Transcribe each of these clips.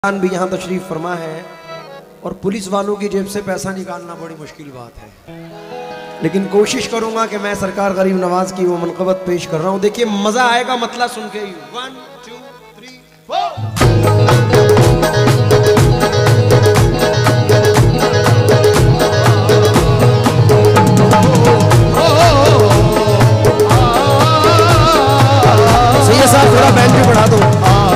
भी यहाँ तशरीफ फरमा है और पुलिस वालों की जेब से पैसा निकालना बड़ी मुश्किल बात है, लेकिन कोशिश करूंगा कि मैं सरकार गरीब नवाज की वो मनक़बत पेश कर रहा हूँ। देखिए मजा आएगा मतलब सुन के ही। 1 2 3 4। सही है साहब, थोड़ा बैंड भी बढ़ा दो।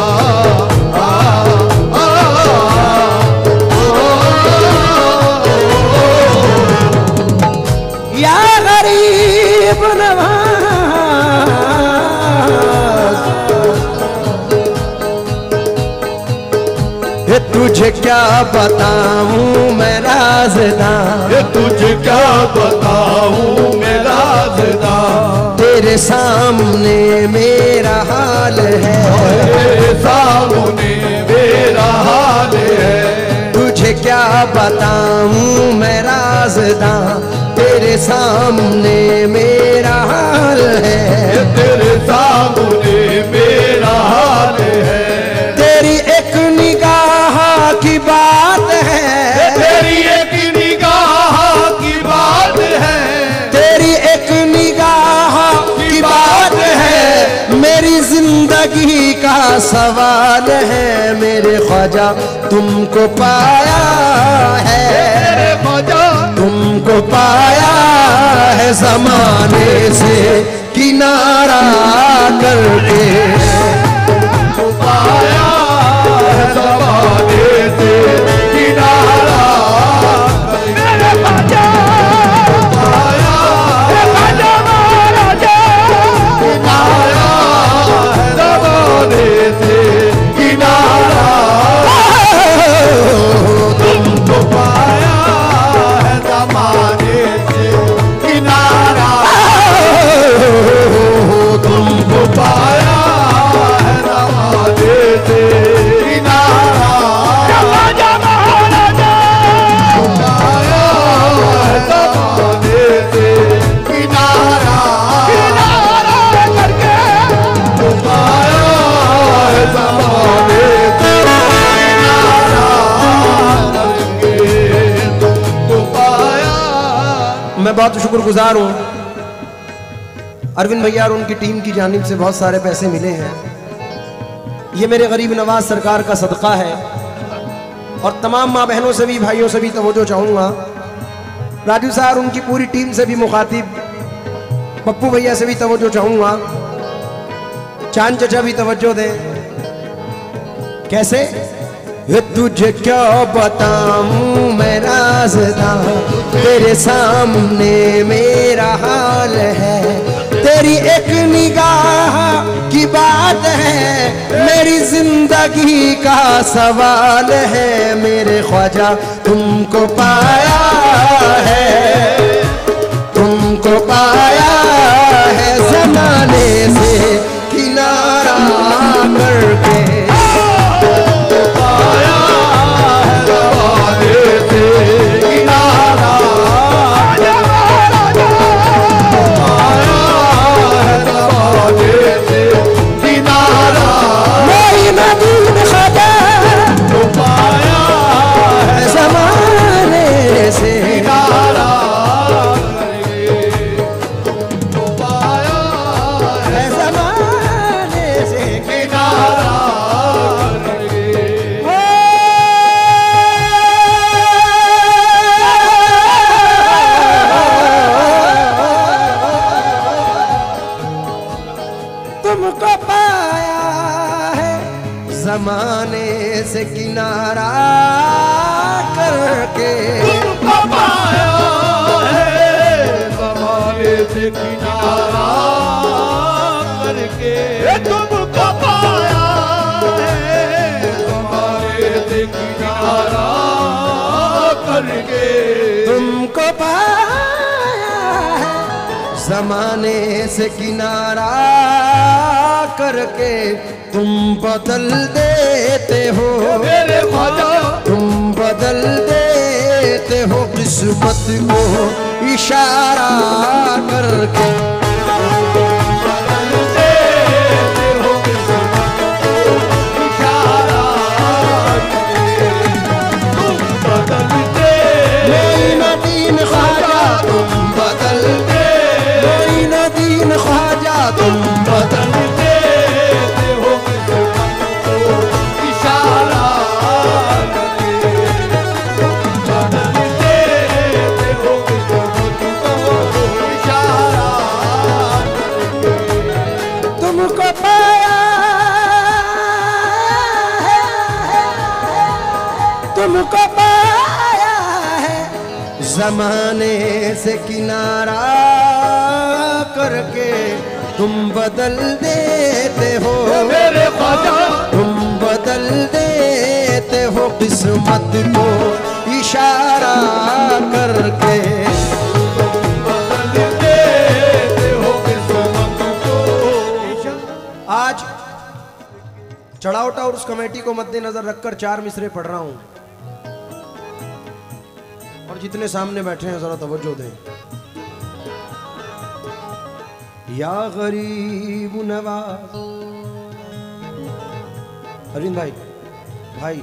तुझे क्या बताऊं मैं राज़दां, तुझे क्या बताऊं मैं राज़दां, तेरे सामने मेरा हाल है, तेरे सामने मेरा हाल है। तुझे क्या बताऊं मैं राज़दां, तेरे सामने मेरा हाल है, तेरे सामने मेरा हाल है। तेरी एक निगाह की बात है, तेरी एक निगाह की बात है, तेरी एक निगाह की बात है, मेरी जिंदगी का सवाल है। मेरे ख्वाजा तुमको पाया है, मेरे ख्वाजा तुमको पाया है ज़माने से किनारा करके, पाया है ज़माने से किनारा। मेरे ख्वाजा पाया है ख्वाजा महाराजा, पाया है ज़माने से किनारा। तुमको पाया है ज़माने से किनारा, तुमको पाया है ज़माने से किनारा। ख्वाजा महाराजा पाया है ज़माने से किनारा, किनारा करके पाया है ज़माने से किनारा करके तुमको पाया। मैं बहुत शुक्रगुजार हूँ अरविंद भैया और उनकी टीम की जानिब से बहुत सारे पैसे मिले हैं। ये मेरे गरीब नवाज सरकार का सदका है और तमाम माँ बहनों से भी भाइयों से भी तवज्जो चाहूँगा, राजू साहब उनकी पूरी टीम से भी मुखातिब, पप्पू भैया से भी तवज्जो चाहूँगा, चांद चचा भी तवज्जो दें। कैसे? ये तुझे क्या बताऊं मैं राज़दां, तेरे सामने मेरा हाल है, तेरी एक निगाह की बात है, मेरी जिंदगी का सवाल है। मेरे ख्वाजा तुमको पाया है, तुमको पाया है ज़माने से किनारा करके, तुमको पाया है ज़माने से किनारा करके, तुमको पाया है ज़माने से किनारा करके, तुमको पाया है ज़माने से किनारा करके, तुमको पाया है ज़माने से किनारा करके। तुम बदल देते हो मेरे ख्वाजा, तुम बदल देते हो किस्मत को इशारा करके, बदल देते हो किस्मत को इशारा तुमको पाया है जमाने से किनारा करके तुम बदल देते हो मेरे ख्वाजा, तुम बदल देते हो किस्मत को इशारा करके बदल देते हो किस्मत को। आज चढ़ाओ टाउर्स कमेटी को मद्देनजर रखकर 4 मिसरे पढ़ रहा हूं और जितने सामने बैठे हैं जरा तवज्जो दें। या गरीब नवाज, अरविंद भाई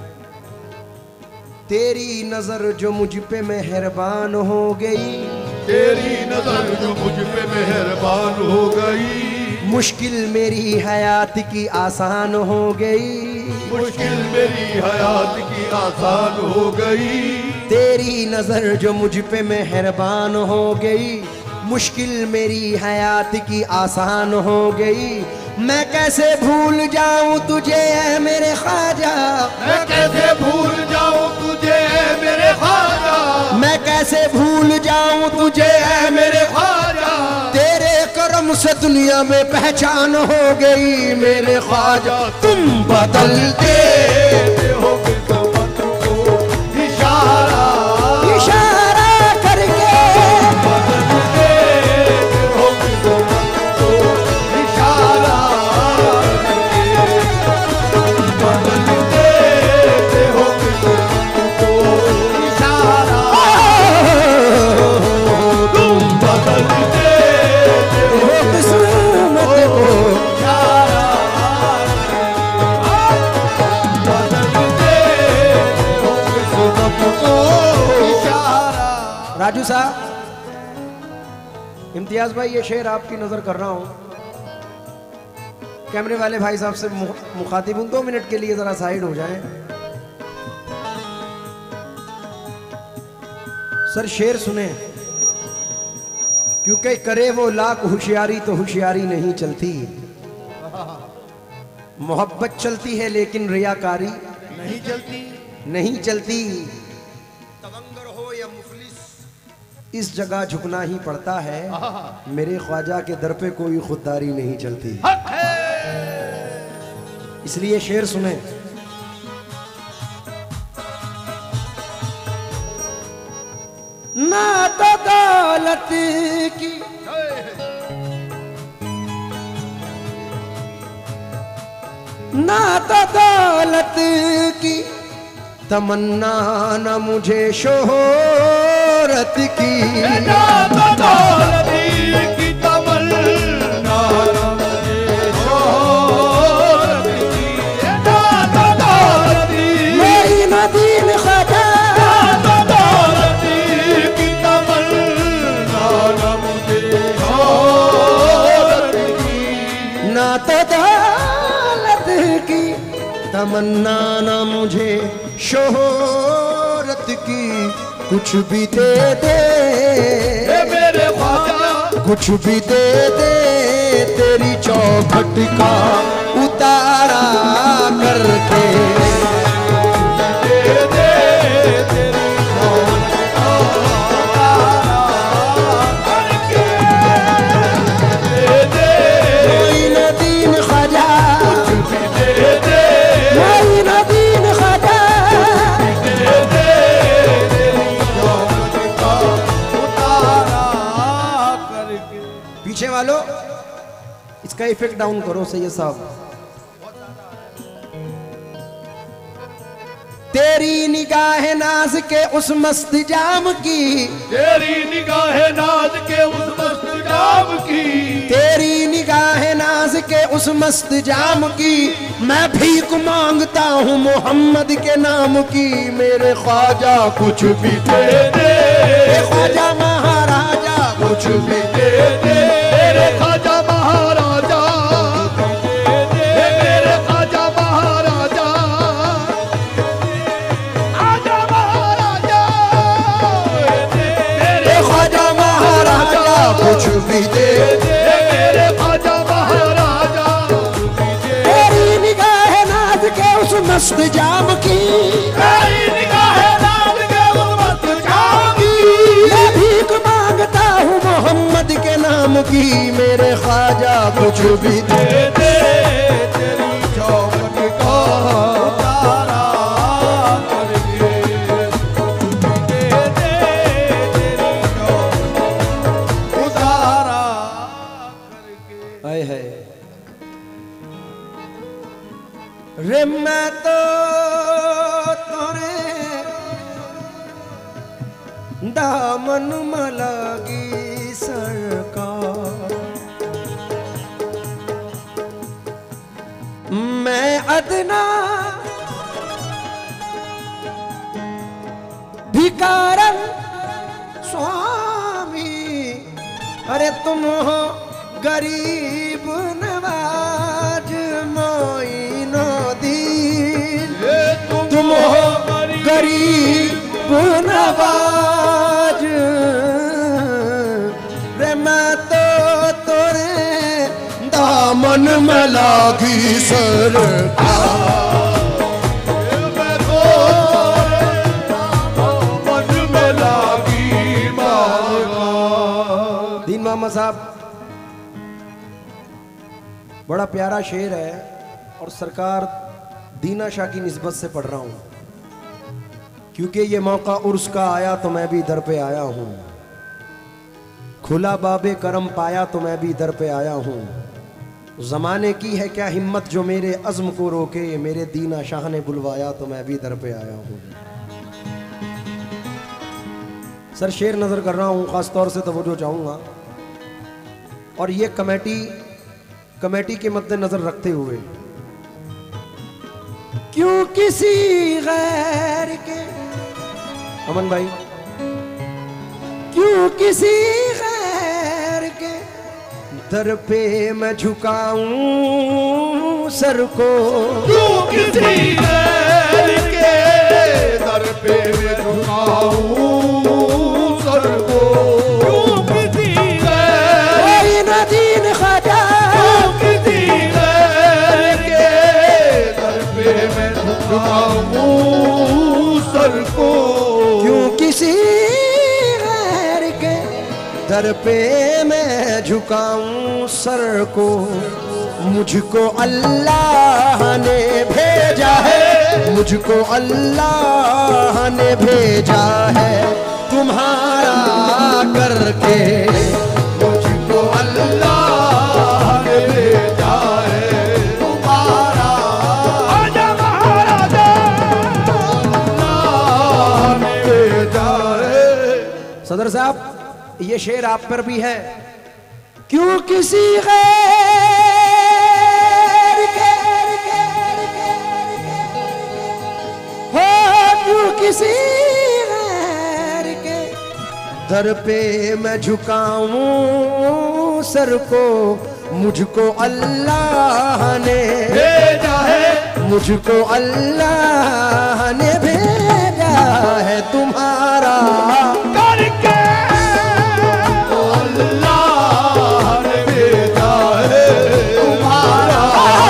तेरी नजर जो मुझ पे मेहरबान हो गई, तेरी नजर जो मुझ पे मेहरबान हो गई, मुश्किल मेरी हयात की आसान हो गई, मुश्किल मेरी हयात की आसान हो गई। तेरी नजर जो मुझ पे मेहरबान हो गई, मुश्किल मेरी हयात की आसान हो गई। मैं कैसे भूल जाऊं तुझे ऐ मेरे ख्वाजा, मैं कैसे भूल जाऊं तुझे ऐ मेरे ख्वाजा, मैं कैसे भूल जाऊं तुझे ऐ मेरे ख्वाजा। तेरे करम से दुनिया में पहचान हो गई मेरे ख्वाजा। तुम बदल देते हो किस्मत को इशारा, इशारा करके, बदल देते हो किस्मत को इशारा करके, बदल देते हो किस्मत को इशारा, तुम बदल देते हो किस्मत को। इशारा, बदल देते हो किस्मत को इशारा। राजू साहब, इम्तियाज भाई, ये शेर आपकी नजर कर रहा हूं। कैमरे वाले भाई साहब से मुखातिब हूं, 2 मिनट के लिए जरा साइड हो जाएं। सर शेर सुने, क्योंकि करे वो लाख होशियारी तो होशियारी नहीं चलती, मोहब्बत चलती है लेकिन रियाकारी नहीं चलती, नहीं चलती। तवंगर हो या मुफलिस, इस जगह झुकना ही पड़ता है। मेरे ख्वाजा के दर पे कोई खुददारी नहीं चलती। हक है। इसलिए शेर सुने, ना तो दौलत की ना तो दौलत की तमन्ना, न मुझे शोहरत की, ना तो दौलत की तमन्ना, न मुझे शोहरत की, ना तो दौलत मेरी नदीन ख्वाजा, ना तो दौलत की तमन्ना, न मुझे शोहरत की, ना तो दौलत की तमन्ना, न मुझे शोहरत की। कुछ भी दे दे मेरे ख्वाजा, कुछ भी दे दे, तेरी चौखट का उतारा करके, दे दे तेरी चौखट का उतारा करके, दे दे मोइनुद्दीन ख्वाजा, भी दे दे, मोइनुद्दीन ख्वाजा। दे दे तेरी चौखट का उतारा करके। पीछे वालों, इसका इफेक्ट डाउन करो सैयद साहब। तेरी निगाह नाज के उस मस्त जाम की, तेरी निगाह नाज के उस मस्त जाम की, तेरी निगाह नाज के उस मस्त जाम की, मैं भीख मांगता हूँ मोहम्मद के नाम की। मेरे ख्वाजा कुछ भी दे दे ख्वाजा महाराजा, कुछ भी दे दे मेरे ख्वाजा महाराजा, दे दे मेरे ख्वाजा महाराजा, आजा महाराजा, दे मेरे ख्वाजा महाराजा, कुछ भी दे। दे मेरे ख्वाजा महाराजा, तेरी निगाह नाज के उस मस्त जाम की, तेरी निगाह मांगूंगी मेरे ख्वाजा कुछ भी दे दे, तेरी चौखट का उतारा करके दे दे, तेरी चौखट उतारा करके। हाय हाय रे मैं तो तोरे दामन मलगी सरकार, मैं अदना भिकारन स्वामी, अरे तुम हो गरीब नवाज मोइनो दीन, तुम हो गरीब नवाज, रे मैं तो तोरे दामन में लागी सरकार, मैं तोरे दामन में लागी मांगा। दीन मोहम्मद साहब बड़ा प्यारा शेर है और सरकार दीना शाह की निस्बत से पढ़ रहा हूं, क्योंकि ये मौका उर्स का आया तो मैं भी दर पे आया हूं, खुला बाबे करम पाया तो मैं भी दर पे आया हूं, जमाने की है क्या हिम्मत जो मेरे अज़्म को रोके, मेरे दीना शाह ने बुलवाया तो मैं भी दर पे आया हूं। सर शेर नजर कर रहा हूं, खास तौर से तवज्जो चाहूंगा, और ये कमेटी के मद्देनजर रखते हुए, क्यों किसी गैर के, अमन भाई, क्यों किसी गैर के दर पे मैं झुकाऊं सर को, क्यों किसी गैर के दर पे मैं झुकाऊं सर को, क्यों किसी गैर कोई न दीन ख्वाजा, किसी गैर के दर पे मैं झुकाऊं सर को, क्यों किसी गैर के दर पे मैं झुकाऊं सर को, मुझको अल्लाह ने भेजा है, मुझको अल्लाह ने भेजा है तुम्हारा करके, मुझको अल्लाह ने भेजा है तुम्हारा, आजा महाराजा अल्लाह ने भेजा है। सदर साहब ये शेर आप पर भी है, क्यों किसी गैर के हो, क्यों किसी गैर के दर पे मैं झुकाऊं सर को, मुझको अल्लाह ने भेजा है, मुझको अल्लाह ने भेजा है तुम्हारा करके अल्लाह ने भेजा है तुम्हारा,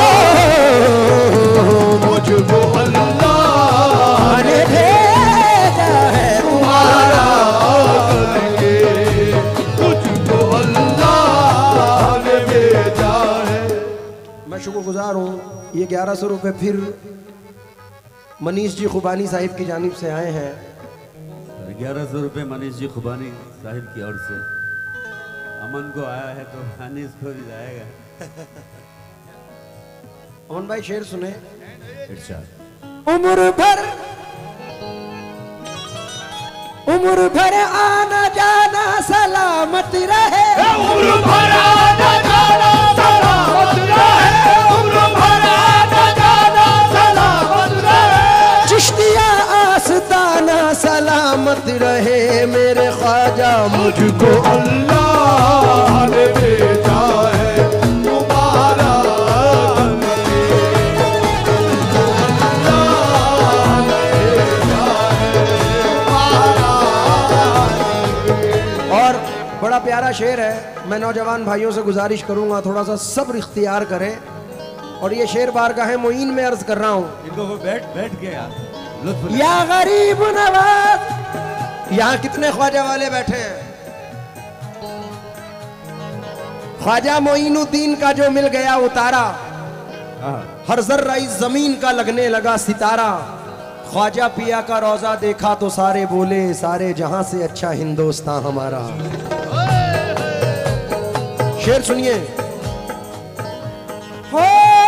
मुझको अल्लाह ने भेजा है तुम्हारा करके, मुझको अल्लाह ने भेजा है। मैं शुक्रगुजार हूँ, ये 1100 रुपये फिर मनीष जी खुबानी साहिब की जानिब से आए हैं। 1100 रुपये मनीष जी खुबानी साहिब की ओर से अमन को आया है तो अनीस को भी जाएगा। अमन भाई शेर सुने। इरशाद। उम्र भर आना जाना सलामत रहे, उम्र भर आना जाना सलामत रहे, उम्र भर आना जाना सलामत रहे, चिश्तिया आस्ताना सलामत रहे, मेरे ख्वाजा मुझको अल्लाह ने भेजा है तुम्हारा करके, अल्लाह ने भेजा है तुम्हारा करके। और बड़ा प्यारा शेर है, मैं नौजवान भाइयों से गुजारिश करूंगा थोड़ा सा सब्र इख्तियार करें, और ये शेर बारगाह मोइन में अर्ज कर रहा हूं। इनको वो बैठ गया लुत्फ ले। या गरीब नवाज, यहाँ कितने ख्वाजा वाले बैठे हैं? ख्वाजा मोइनुद्दीन का जो मिल गया उतारा, हर जर्रा इस जमीन का लगने लगा सितारा। ख्वाजा पिया का रोजा देखा तो सारे बोले सारे जहां से अच्छा हिंदुस्तान हमारा। शेर सुनिए। हो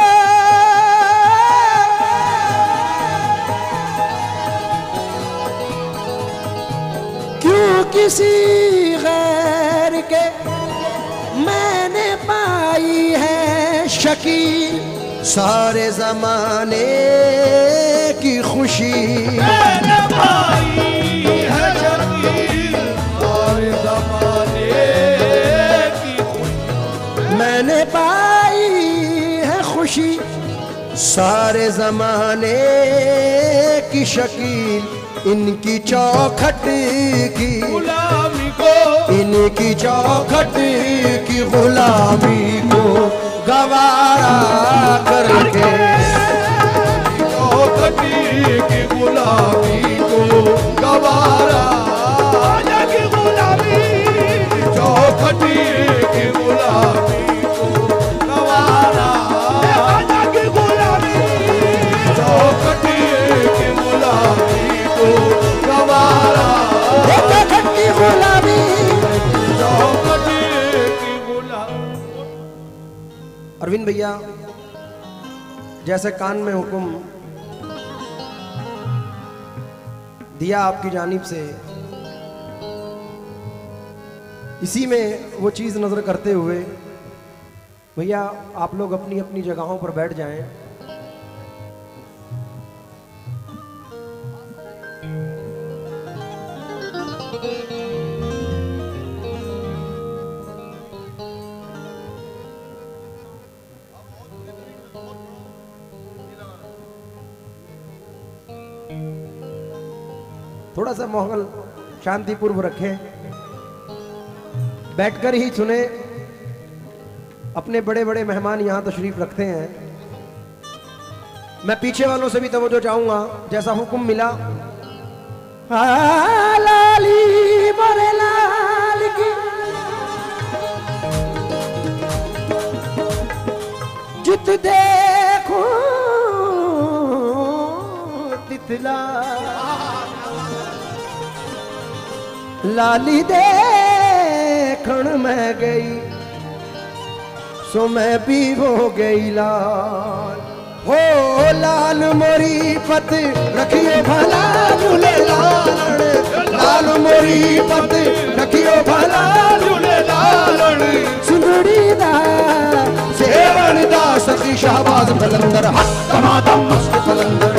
क्यों किसी गैर के मैंने पाई है शकील, सारे जमाने की खुशी मैंने पाई है शकील, सारे जमाने की खुशी। मैंने पाई है खुशी, सारे जमाने की शकील। इनकी चौखट की गुलामी को, इनकी चौखट की गुलामी को गवारा करके, चौखटी की गुलामी को गवारा की गुलामी, चौखटी की गुलामी को गवारा की गुलामी, चौखटी की गुलामी को गवारा, चौखट की गुलामी। चौखटी की गुलामी। अरविंद भैया जैसे कान में हुक्म दिया आपकी जानिब से, इसी में वो चीज़ नज़र करते हुए भैया आप लोग अपनी अपनी जगहों पर बैठ जाएं। थोड़ा सा माहौल शांतिपूर्व रखें, बैठकर ही सुने। अपने बड़े बड़े मेहमान यहाँ तशरीफ रखते हैं। मैं पीछे वालों से भी तवज्जो चाहूंगा, जैसा हुक्म मिला। लाली मोरे लाल की जित देखो तितला, लाली देखण मैं गई सो मैं भी हो गई लाल। हो लाल मोरी पत रखियो भला झूले लाल, लाल मोरी पत रखियो भला झूले लाल, सुंदड़ी दा सेवन दा सती शाहबाज बलंदर तमादम मस्त बलंदर।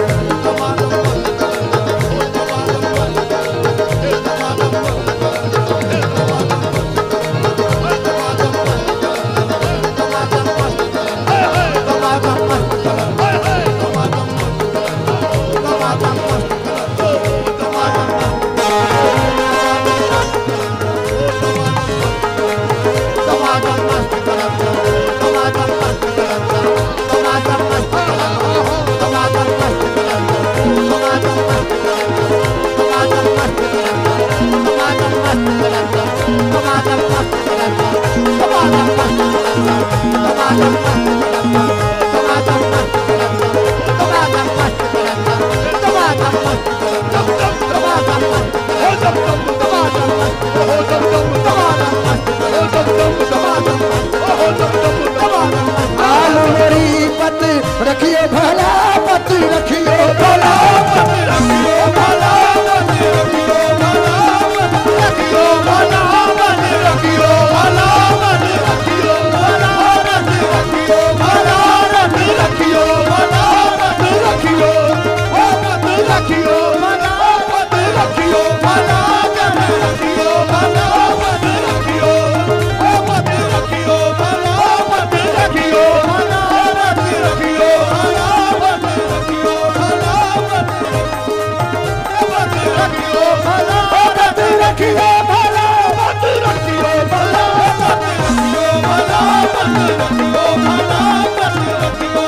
रखियो भला पत रखियो भला पत रखियो भला पत रखियो भला पत रखियो भला पत रखियो भला पत रखियो भला पत रखियो भला पत रखियो भला पत रखियो ओ पत रखियो भला पत रखियो भला पत रखियो भला पत रखियो ओ पत रखियो भला पत रखियो भला पत रखियो भला पत रखियो भला पत रखियो भला पत रखियो भला पत रखियो भला पत रखियो भला पत रखियो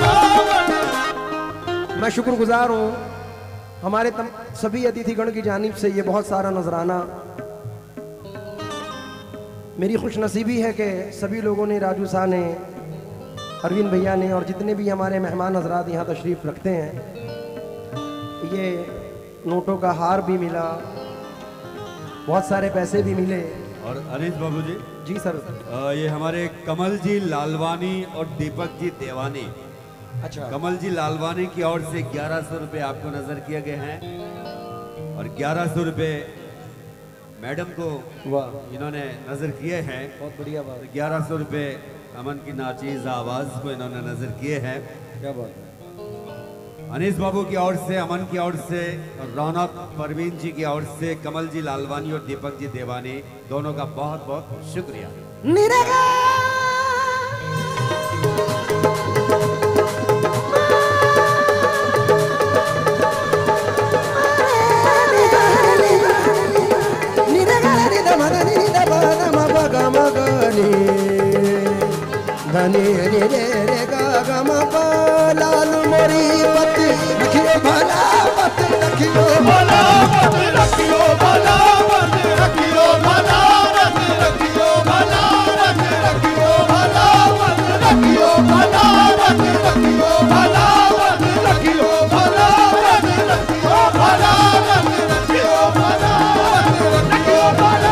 भला। मैं शुक्रगुजार हूँ हमारे सभी अतिथिगण की जानिब से ये बहुत सारा नजराना मेरी खुशनसीबी है कि सभी लोगों ने, राजू शाह ने, अरविंद भैया ने और जितने भी हमारे मेहमान हजरात यहाँ तशरीफ़ रखते हैं, ये नोटों का हार भी मिला, बहुत सारे पैसे भी मिले। और अनिस बाबू जी, जी सर। ये हमारे कमल जी लालवानी और दीपक जी देवानी, अच्छा, कमल जी लालवानी की ओर से 1100 रुपये आपको नजर किए गए हैं और 1100 रुपये मैडम को वाह, इन्होंने नजर किए हैं। बहुत बढ़िया बात, 1100 रुपये अमन की नाचीज आवाज को इन्होंने नजर किए हैं। क्या बात है। अनीस बाबू की ओर से, अमन की ओर से, रौनक परवीन जी की ओर से, कमल जी लालवानी और दीपक जी देवानी, दोनों का बहुत बहुत शुक्रिया। लाल मोरी पत रखियो भला, पत रखियो भला, पत रखियो भला, पत रखियो भला, रख रखियो भला, रख रखियो भला, पत रखियो भला, रख रखियो भला, पत रखियो भला, रख रखियो भला, रख रखियो भला, रख रखियो भला,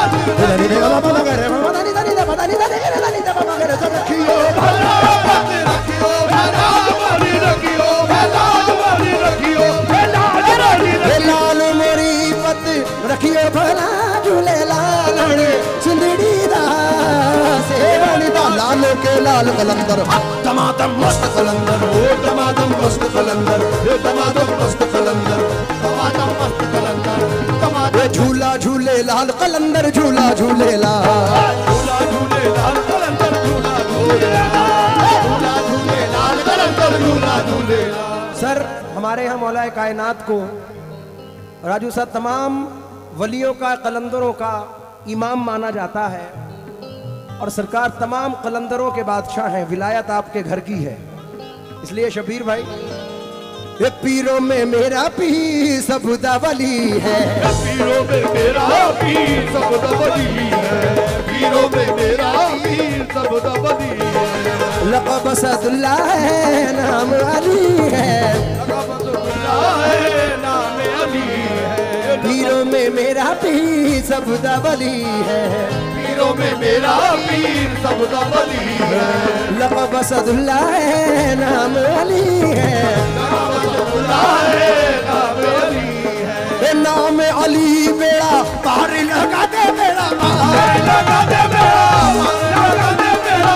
लाल मोरी पत रखियो भला, झूले लाल सुंदड़ी दा सेवनी दा, लाल के लाल कलंदर, दमादम मस्त कलंदर, ओ दमादम मस्त कलंदर, ओ दमादम मस्त कलंदर, दमादम मस्त कलंदर, दमादम झूला झूले लाल कलंदर, झूला झूले लाल, झूला झूले लाल कलंदर, झूला झूले लाल, झूला झूले लाल कलंदर, झूला झूले लाल। सर, हमारे यहाँ मौलाए कायनात को राजू साहब तमाम वलियों का, कलंदरों का इमाम माना जाता है और सरकार तमाम कलंदरों के बादशाह हैं, विलायत आपके घर की है। इसलिए शबीर भाई, ये पीरों में मेरा पीर सबदा वली है, पीरों में मेरा पीर सबदा वली है, पीरों में मेरा पीर सबदा वली है, लक़ब असदुल्लाह है, नाम अली है, लक़ब असदुल्लाह है, नाम अली है, पीरों में मेरा पीर सबदा वली है, पीरों में मेरा पीर सबदा वली है, लक़ब असदुल्लाह है, नाम अली है, लक़ब असदुल्लाह है, नाम अली है, नाम अली बेड़ा पार लगा दे, बेड़ा पार लगा दे बेड़ा, लगा दे बेड़ा,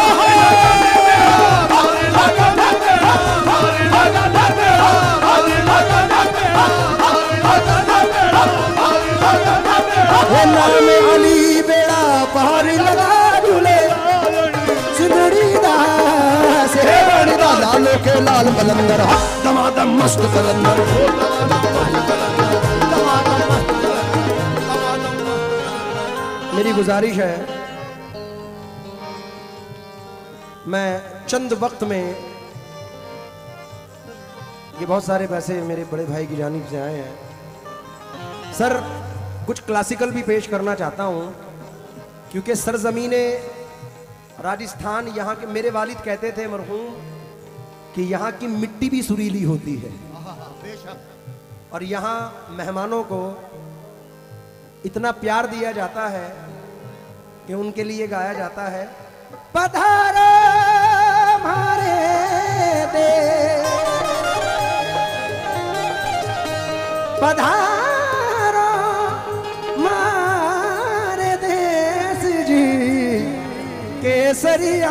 नाम अली बेड़ा पार लगा, झूले सिंदड़ी दा सेवनी दा, लालो के लाल कलंदर, दमादम मस्त कलंदर, मेरी गुजारिश है, मैं चंद वक्त में, ये बहुत सारे पैसे मेरे बड़े भाई की जानिब से आए हैं सर, कुछ क्लासिकल भी पेश करना चाहता हूँ क्योंकि सरजमीने राजस्थान, यहाँ के मेरे वालिद कहते थे मरहूम कि यहाँ की मिट्टी भी सुरीली होती है और यहाँ मेहमानों को इतना प्यार दिया जाता है कि उनके लिए गाया जाता है, पधारो हमारे देश, पधारो हमारे देश जी, केसरिया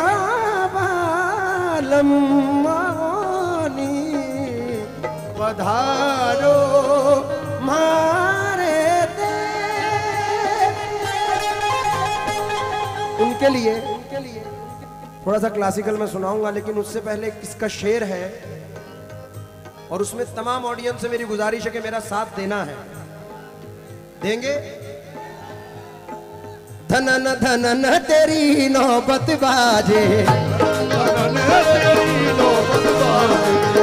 बालम मानी, पधारो हमारे देश। उनके लिए थोड़ा सा क्लासिकल मैं सुनाऊंगा, लेकिन उससे पहले किसका शेर है और उसमें तमाम ऑडियंस से मेरी गुजारिश है कि मेरा साथ देना है। देंगे? धनन धनन तेरी नौबत बाजे, धनन तेरी नौबत बाजे,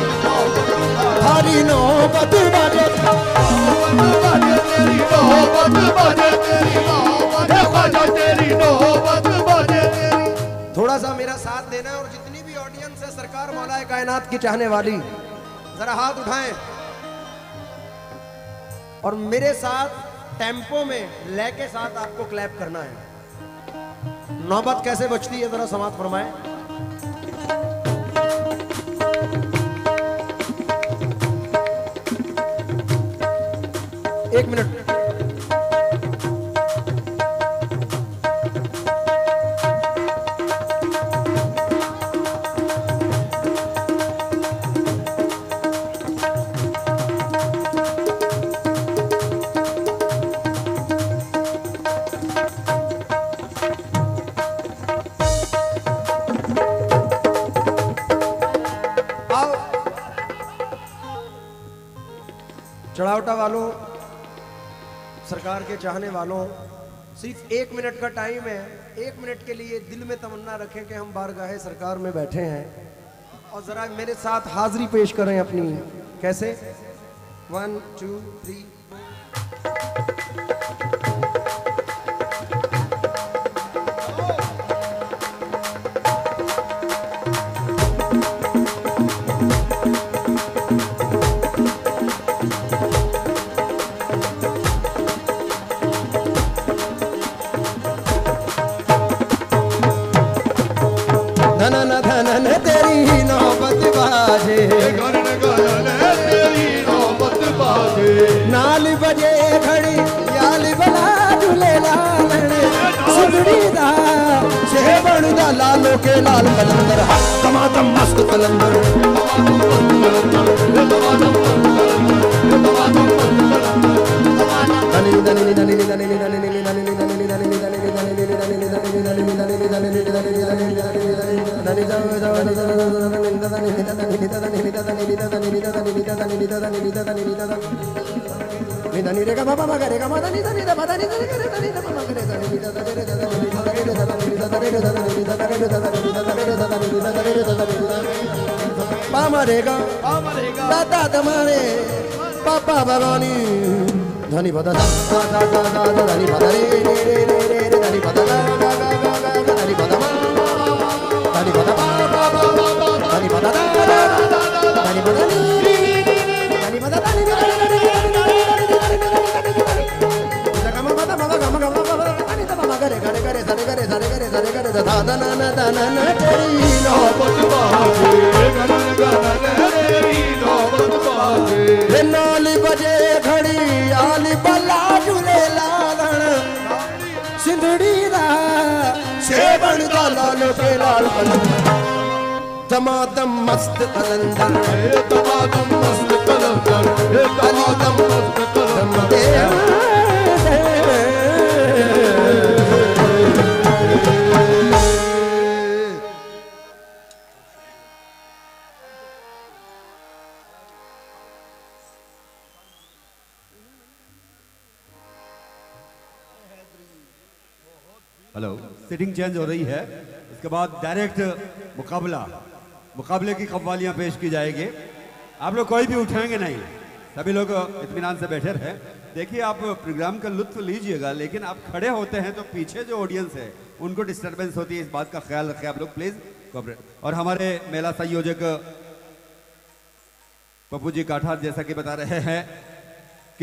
थारी नौबत बाजे, तेरी नौबत बाजे तेरी नौबत, ख्वाजा तेरी नौबत बाजे तेरी। थोड़ा सा मेरा साथ देना है और जितनी भी ऑडियंस है सरकार मौलाए कायनात की चाहने वाली, जरा हाथ उठाएं और मेरे साथ टेम्पो में लय के साथ आपको क्लैप करना है। नौबत कैसे बचती है जरा समाप्त फरमाएं। एक मिनट। चढ़ावटा वालों, सरकार के चाहने वालों, सिर्फ 1 मिनट का टाइम है। 1 मिनट के लिए दिल में तमन्ना रखें कि हम बारगाहे सरकार में बैठे हैं और जरा मेरे साथ हाजिरी पेश करें अपनी। कैसे? 1 2 3। धनन धनन तेरी नौबत बाजे, गगन गगन तेरी नौबत बाजे। नाल बजे घड़ी याल बला झूले लालन, सुधड़ी दा से बनदा लालो के लाल कलंदर, तमातम मस्त कलंदर। धनी धनी धनी धनी धनी धनी धनी धनी पामरेगा दादा तमारे पापा भवानी धनी पदा दा दा दा दा दा धनी पदा रे रे रे रे रे धनी पदा गा गा गा गा गा धनी पदा मा धनी पदा बा बा बा बा धनी पदा दा दा दा धनी पदा नी धनी पदा दा नी गम पदा मा गम गम धनी दा मा करे करे करे सरे करे सरे करे सरे करे दा दा ना ना दा ना ना तेरी नौबत बाजे, गगन गगन तेरी नौबत बाजे। नाल बजे घड़ी आली बला झूले लालन, सिंधड़ी दा सेवन दा लालो के लाल कलंदर, दमादम मस्त कलंदर, तमातम मस्त कलंदर, तमातम मस्त कलंदर। हेलो, सिटिंग चेंज हो रही है। इसके बाद डायरेक्ट मुकाबले की कव्वालियां पेश की जाएगी। आप लोग कोई भी उठाएंगे नहीं, सभी लोग इत्मीनान से बैठे रहे। देखिए, आप प्रोग्राम का लुत्फ लीजिएगा, लेकिन आप खड़े होते हैं तो पीछे जो ऑडियंस है उनको डिस्टर्बेंस होती है। इस बात का ख्याल रखें आप लोग प्लीज, कोऑपरेट। और हमारे मेला संयोजक पप्पू जी काठार जैसा कि बता रहे हैं,